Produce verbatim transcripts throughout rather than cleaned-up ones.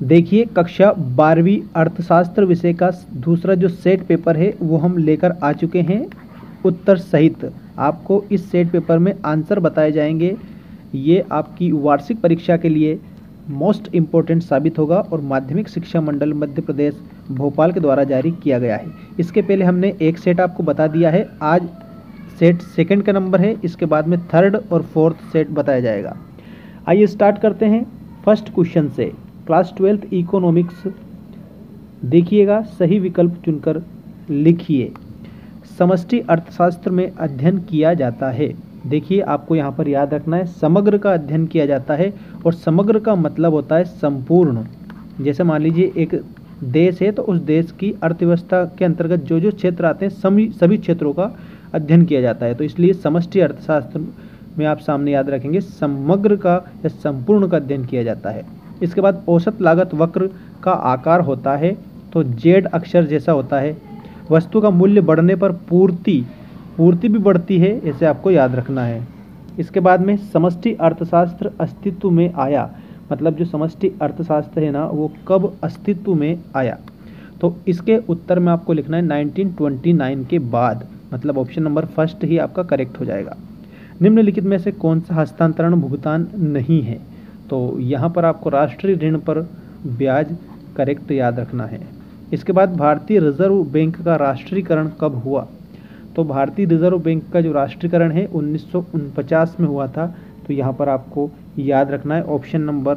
देखिए कक्षा बारहवीं अर्थशास्त्र विषय का दूसरा जो सेट पेपर है वो हम लेकर आ चुके हैं उत्तर सहित। आपको इस सेट पेपर में आंसर बताए जाएंगे। ये आपकी वार्षिक परीक्षा के लिए मोस्ट इम्पोर्टेंट साबित होगा और माध्यमिक शिक्षा मंडल मध्य प्रदेश भोपाल के द्वारा जारी किया गया है। इसके पहले हमने एक सेट आपको बता दिया है, आज सेट सेकंड का नंबर है, इसके बाद में थर्ड और फोर्थ सेट बताया जाएगा। आइए स्टार्ट करते हैं फर्स्ट क्वेश्चन से। क्लास ट्वेल्थ इकोनॉमिक्स देखिएगा, सही विकल्प चुनकर लिखिए। समष्टि अर्थशास्त्र में अध्ययन किया जाता है। देखिए आपको यहाँ पर याद रखना है समग्र का अध्ययन किया जाता है और समग्र का मतलब होता है संपूर्ण। जैसे मान लीजिए एक देश है तो उस देश की अर्थव्यवस्था के अंतर्गत जो जो क्षेत्र आते हैं सभी सभी क्षेत्रों का अध्ययन किया जाता है। तो इसलिए समष्टि अर्थशास्त्र में आप सामने याद रखेंगे समग्र का या संपूर्ण का अध्ययन किया जाता है। इसके बाद औसत लागत वक्र का आकार होता है तो जेड अक्षर जैसा होता है। वस्तु का मूल्य बढ़ने पर पूर्ति पूर्ति भी बढ़ती है, इसे आपको याद रखना है। इसके बाद में समष्टि अर्थशास्त्र अस्तित्व में आया, मतलब जो समष्टि अर्थशास्त्र है ना वो कब अस्तित्व में आया, तो इसके उत्तर में आपको लिखना है नाइनटीन ट्वेंटी नाइन के बाद, मतलब ऑप्शन नंबर फर्स्ट ही आपका करेक्ट हो जाएगा। निम्नलिखित में से कौन सा हस्तांतरण भुगतान नहीं है, तो यहाँ पर आपको राष्ट्रीय ऋण पर ब्याज करेक्ट याद रखना है। इसके बाद भारतीय रिजर्व बैंक का राष्ट्रीयकरण कब हुआ, तो भारतीय रिजर्व बैंक का जो राष्ट्रीयकरण है उन्नीस सौ उनपचास में हुआ था, तो यहाँ पर आपको याद रखना है ऑप्शन नंबर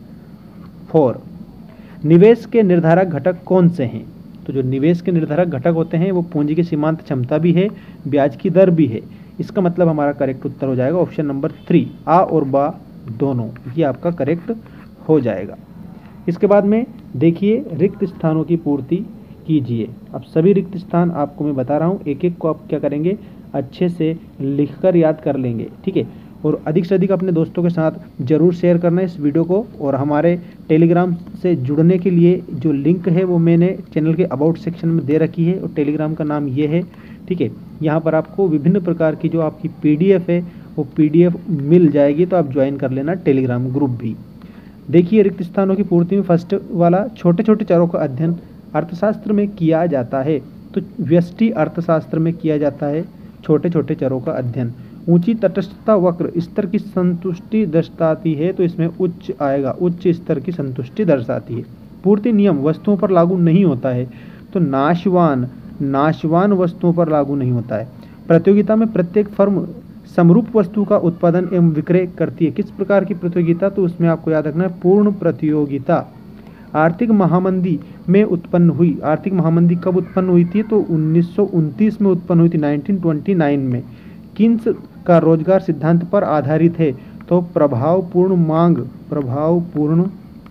फोर। निवेश के निर्धारक घटक कौन से हैं, तो जो निवेश के निर्धारक घटक होते हैं वो पूंजी की सीमांत क्षमता भी है, ब्याज की दर भी है। इसका मतलब हमारा करेक्ट उत्तर हो जाएगा ऑप्शन नंबर थ्री, आ और बा दोनों, ये आपका करेक्ट हो जाएगा। इसके बाद में देखिए रिक्त स्थानों की पूर्ति कीजिए। अब सभी रिक्त स्थान आपको मैं बता रहा हूँ, एक एक को आप क्या करेंगे अच्छे से लिखकर याद कर लेंगे, ठीक है। और अधिक से अधिक अपने दोस्तों के साथ जरूर शेयर करना है इस वीडियो को। और हमारे टेलीग्राम से जुड़ने के लिए जो लिंक है वो मैंने चैनल के अबाउट सेक्शन में दे रखी है और टेलीग्राम का नाम ये है, ठीक है। यहाँ पर आपको विभिन्न प्रकार की जो आपकी पीडीएफ है वो पीडीएफ मिल जाएगी, तो आप ज्वाइन कर लेना टेलीग्राम ग्रुप भी। देखिए रिक्त स्थानों की पूर्ति में फर्स्ट वाला छोटे छोटे चरों का अध्ययन अर्थशास्त्र में किया जाता है, तो व्यष्टि अर्थशास्त्र में किया जाता है छोटे छोटे चरों का अध्ययन। ऊंची तटस्थता वक्र स्तर की संतुष्टि दर्शाती है, तो इसमें उच्च आएगा, उच्च स्तर की संतुष्टि दर्शाती है। पूर्ति नियम वस्तुओं पर लागू नहीं होता है, तो नाशवान नाशवान वस्तुओं पर लागू नहीं होता है। प्रतियोगिता में प्रत्येक फर्म समरूप वस्तु का उत्पादन एवं विक्रय करती है। किस प्रकार की प्रतियोगिता, तो उसमें आपको याद रखना है पूर्ण प्रतियोगिता। आर्थिक महामंदी में उत्पन्न हुई, आर्थिक महामंदी कब उत्पन्न हुई थी, तो उन्नीस सौ उनतीस में उत्पन्न हुई थी, नाइनटीन ट्वेंटी नाइन में। किन्स का रोजगार सिद्धांत पर आधारित है, तो प्रभावपूर्ण मांग प्रभावपूर्ण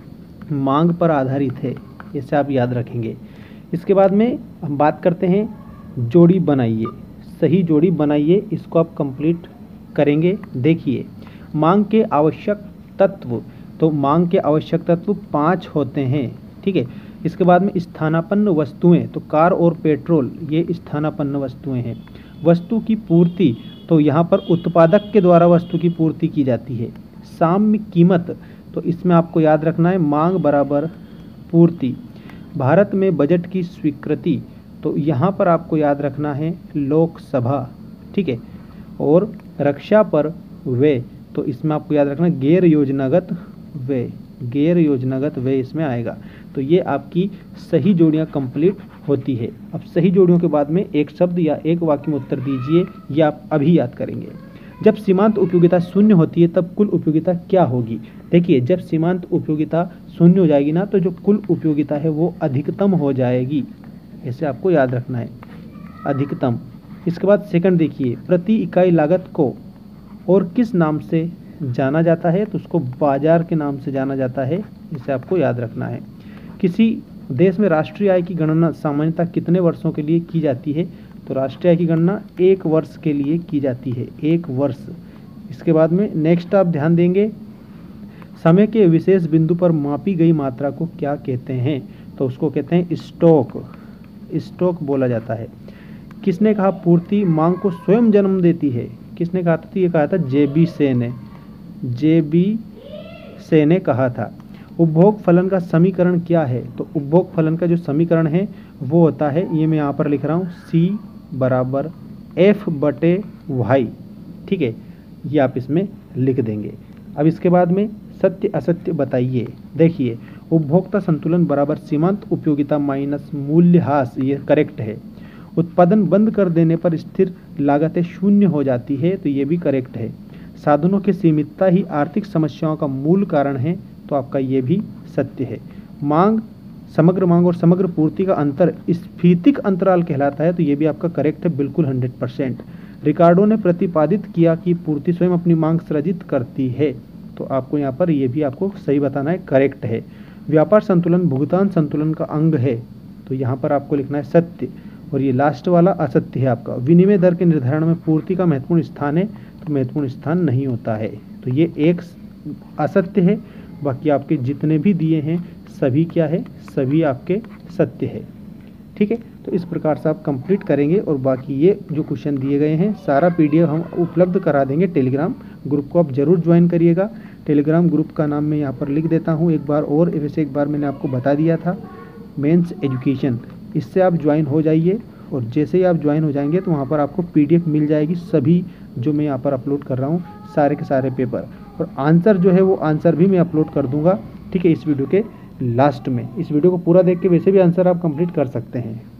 मांग पर आधारित है, इसे आप याद रखेंगे। इसके बाद में हम बात करते हैं जोड़ी बनाइए, सही जोड़ी बनाइए, इसको आप कंप्लीट करेंगे। देखिए मांग के आवश्यक तत्व, तो मांग के आवश्यक तत्व पाँच होते हैं, ठीक है। इसके बाद में स्थानापन्न वस्तुएं, तो कार और पेट्रोल ये स्थानापन्न वस्तुएं हैं। वस्तु की पूर्ति, तो यहाँ पर उत्पादक के द्वारा वस्तु की पूर्ति की जाती है। साम्य कीमत, तो इसमें आपको याद रखना है मांग बराबर पूर्ति। भारत में बजट की स्वीकृति, तो यहाँ पर आपको याद रखना है लोकसभा, ठीक है। और रक्षा पर व्यय, तो इसमें आपको याद रखना गैर योजनागत व्यय, गैर योजनागत व्यय इसमें आएगा। तो ये आपकी सही जोड़ियाँ कंप्लीट होती है। अब सही जोड़ियों के बाद में एक शब्द या एक वाक्य में उत्तर दीजिए, ये आप अभी याद करेंगे। जब सीमांत उपयोगिता शून्य होती है तब कुल उपयोगिता क्या होगी। देखिए जब सीमांत उपयोगिता शून्य हो जाएगी ना, तो जो कुल उपयोगिता है वो अधिकतम हो जाएगी, ऐसे आपको याद रखना है अधिकतम। इसके बाद सेकंड देखिए, प्रति इकाई लागत को और किस नाम से जाना जाता है, तो उसको बाजार के नाम से जाना जाता है, इसे आपको याद रखना है। किसी देश में राष्ट्रीय आय की गणना सामान्यतः कितने वर्षों के लिए की जाती है, तो राष्ट्रीय आय की गणना एक वर्ष के लिए की जाती है, एक वर्ष। इसके बाद में नेक्स्ट आप ध्यान देंगे, समय के विशेष बिंदु पर मापी गई मात्रा को क्या कहते हैं, तो उसको कहते हैं स्टॉक, स्टॉक बोला जाता है। किसने कहा पूर्ति मांग को स्वयं जन्म देती है, किसने कहा था, ये कहा था जे बी सेन ने, जे बी सेन ने कहा था। उपभोग फलन का समीकरण क्या है? तो उपभोग फलन का जो समीकरण है वो होता है, ये मैं यहाँ पर लिख रहा हूँ, सी बराबर एफ बटे वाई। ठीक है, ये आप इसमें लिख देंगे। अब इसके बाद में सत्य असत्य बताइए। देखिए, उपभोक्ता संतुलन बराबर सीमांत उपयोगिता माइनस मूल्यह्रास, ये करेक्ट है। उत्पादन बंद कर देने पर स्थिर लागतें शून्य हो जाती है, तो ये भी करेक्ट है। साधनों की सीमितता ही आर्थिक समस्याओं का मूल कारण है, तो आपका ये भी सत्य है। मांग, समग्र मांग और समग्र पूर्ति का अंतर स्फीतिक अंतराल कहलाता है, तो ये भी आपका करेक्ट है, बिल्कुल हंड्रेड परसेंट। रिकार्डो ने प्रतिपादित किया कि पूर्ति स्वयं अपनी मांग सृजित करती है, तो आपको यहाँ पर ये भी आपको सही बताना है, करेक्ट है। व्यापार संतुलन भुगतान संतुलन का अंग है, तो यहाँ पर आपको लिखना है सत्य, और ये लास्ट वाला असत्य है आपका। विनिमय दर के निर्धारण में पूर्ति का महत्वपूर्ण स्थान है, तो महत्वपूर्ण स्थान नहीं होता है, तो ये एक असत्य है। बाकी आपके जितने भी दिए हैं सभी क्या है, सभी आपके सत्य है। ठीक है, तो इस प्रकार से आप कंप्लीट करेंगे, और बाकी ये जो क्वेश्चन दिए गए हैं सारा पीडीएफ हम उपलब्ध करा देंगे। टेलीग्राम ग्रुप को आप जरूर ज्वाइन करिएगा। टेलीग्राम ग्रुप का नाम मैं यहाँ पर लिख देता हूँ एक बार और, वैसे एक बार मैंने आपको बता दिया था, मेंस एजुकेशन, इससे आप ज्वाइन हो जाइए। और जैसे ही आप ज्वाइन हो जाएंगे तो वहाँ पर आपको पीडीएफ मिल जाएगी, सभी जो मैं यहाँ पर अपलोड कर रहा हूँ सारे के सारे पेपर, और आंसर जो है वो आंसर भी मैं अपलोड कर दूँगा। ठीक है, इस वीडियो के लास्ट में। इस वीडियो को पूरा देख के वैसे भी आंसर आप कंप्लीट कर सकते हैं।